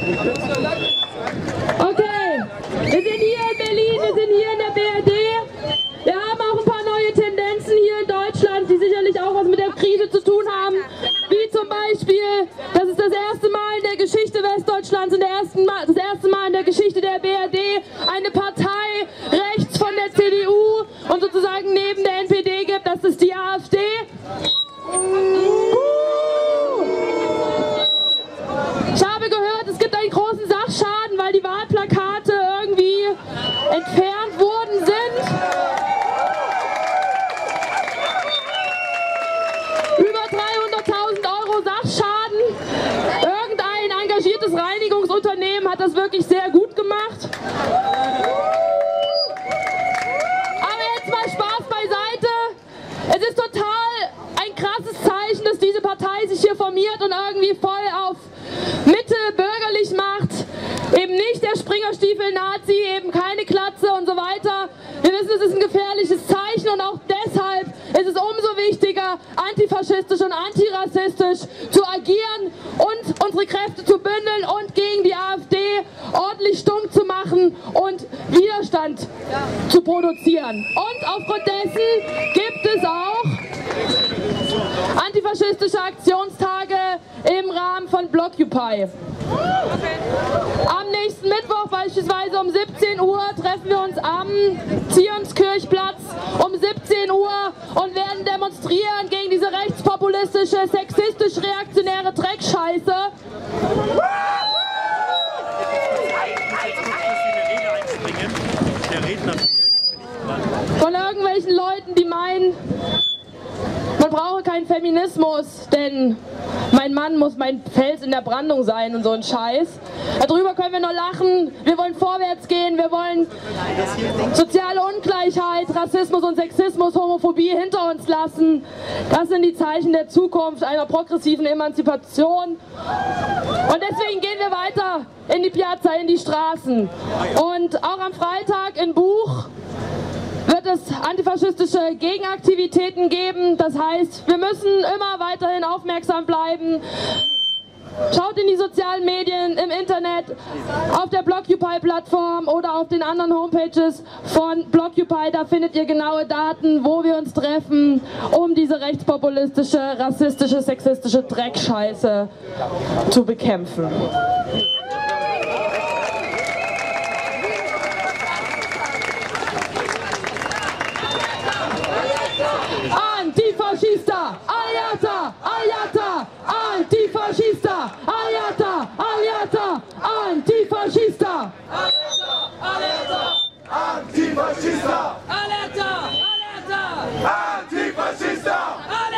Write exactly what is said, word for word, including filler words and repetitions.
Okay, wir sind hier in Berlin, wir sind hier in der B R D. Wir haben auch ein paar neue Tendenzen hier in Deutschland, die sicherlich auch was mit der Krise zu tun haben. Wie zum Beispiel, das ist das erste Mal in der Geschichte Westdeutschlands und der ersten Mal, das erste Mal in der Geschichte der B R D eine Partei rechts von der C D U und sozusagen neben der N P D gibt. Das ist die AfD. Ich habe gehört, es gibt einen großen Sachschaden, weil die Wahlplakate irgendwie entfernt worden sind. Über dreihunderttausend Euro Sachschaden. Irgendein engagiertes Reinigungsunternehmen hat das wirklich sehr gut gemacht. Aber jetzt mal Spaß beiseite. Es ist total ein krasses Zeichen, dass diese Partei sich hier formiert und irgendwie voll auf Mitte bürgerlich macht. Eben nicht der Springerstiefel-Nazi, eben keine Klatze und so weiter. Wir wissen, es ist ein gefährliches Zeichen und auch deshalb ist es umso wichtiger, antifaschistisch und antirassistisch zu agieren und unsere Kräfte zu bündeln und gegen die AfD ordentlich stumm zu machen und Widerstand zu produzieren. Und aufgrund dessen gibt es auch antifaschistische Aktionstage im Rahmen von Blockupy. Am nächsten Mittwoch beispielsweise um siebzehn Uhr treffen wir uns am Zionskirchplatz um siebzehn Uhr und werden demonstrieren gegen diese rechtspopulistische, sexistisch-reaktionäre Dreckscheiße. Von irgendwelchen Leuten, die meinen, man brauche keinen Feminismus, denn mein Mann muss mein Fels in der Brandung sein und so ein Scheiß. Darüber können wir nur lachen. Wir wollen vorwärts gehen, wir wollen soziale Ungleichheit, Rassismus und Sexismus, Homophobie hinter uns lassen. Das sind die Zeichen der Zukunft einer progressiven Emanzipation. Und deswegen gehen wir weiter in die Piazza, in die Straßen. Und auch am Freitag in Buch wird es antifaschistische Gegenaktivitäten geben. Das heißt, wir müssen immer weiterhin aufmerksam bleiben. Schaut in die sozialen Medien, im Internet, auf der Blockupy-Plattform oder auf den anderen Homepages von Blockupy. Da findet ihr genaue Daten, wo wir uns treffen, um diese rechtspopulistische, rassistische, sexistische Dreckscheiße zu bekämpfen. Antifascista, aliata, aliata, antifascista, aliata, aliata, antifascista. Alerta, alerta, antifascista. Alerta, alerta, antifascista.